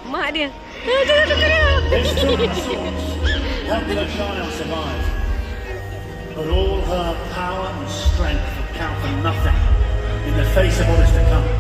Mak dia. This dinosaurs helped her child survive, but all her power and strength would count for nothing in the face of what is to come.